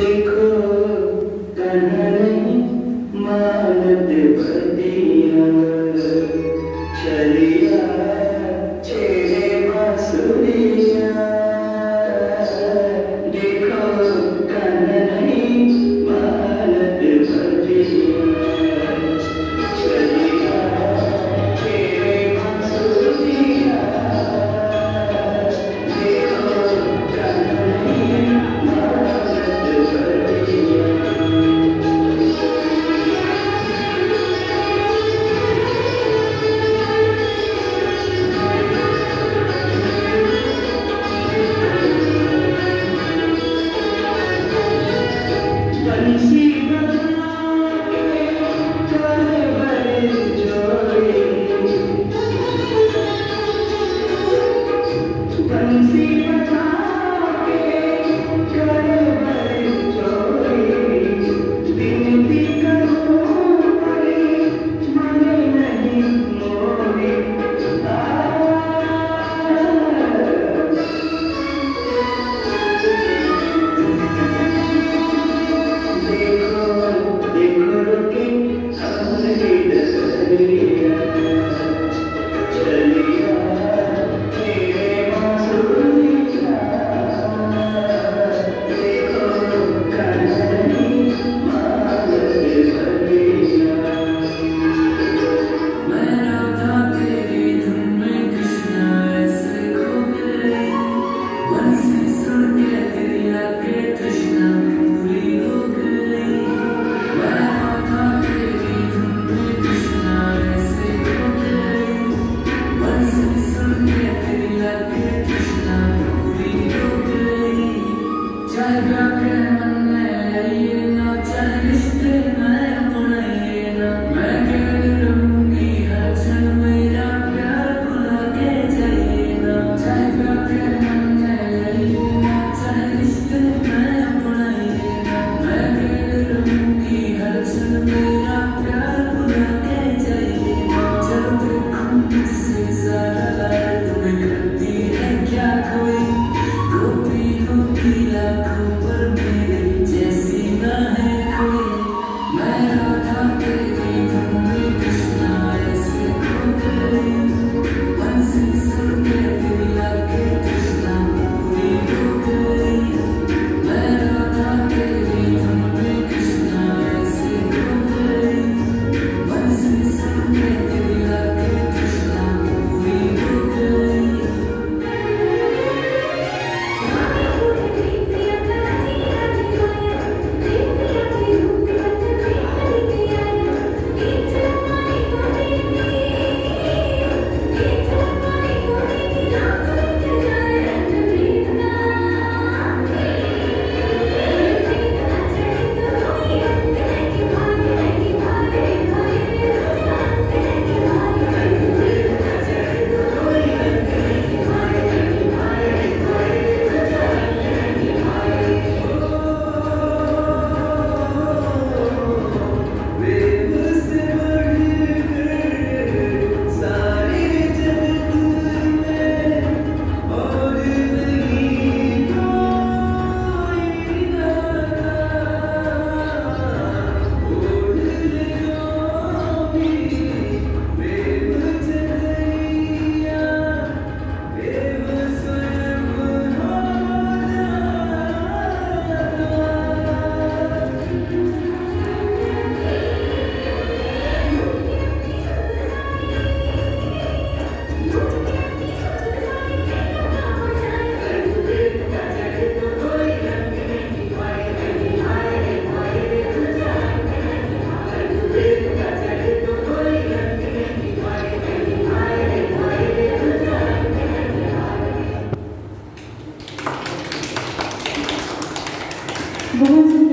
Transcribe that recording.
देखो कन्हई मानत बदिया चलिया छेड़े बांसुरिया। देखो कन्हई मानत बदिया चलिया छेड़े बांसुरिया। देखो कन्हई मानत बदिया। बंसी बजा के करे बड़े जोड़ी। बंसी बजा के करे बड़े जोड़ी। विनती करूं बड़ी माने नहीं मोरी। देखो रुके हमरी डगरिया चलिया छेड़े बांसुरिया। देखो कन्हई मानत बदिया। मैं राधा तेरी धुन में कृष्णा ऐसे खो गई। बंसी सुन के तेरी आके तृष्णा पूरी हो गई। मैं राधा तेरी धुन में कृष्णा ऐसे खो गई। बंसी सुन के तेरी आके तृष्णा पूरी हो गई। चाहे प्यार के मन में आइए ना, चाहे रिश्ते में अपनाइए ना, मैं कहती रहूंगी हर क्षण मेरा प्यार भुला के जाइए ना। चाहे प्यार के मन में आइए ना, चाहे रिश्ते में अपनाइए ना, मैं कहती रहूंगी हर क्षण मेरा प्यार भुला के जाइए ना। जब देखूं मुझसे ज्यादा लाड तुम्हें करती है क्या कोई। गोपी होगी लाखों पर मेरे जैसी ना है कोई। मैं राधा तेरी धुन में कृष्णा ऐसे खो गई। बंसी सुन के तेरी आके तृष्णा पूरी हो गई। मैं राधा तेरी धुन में कृष्णा ऐसे खो गई। बंसी सुन के तेरी आके तृष्णा पूरी हो गई। बहुत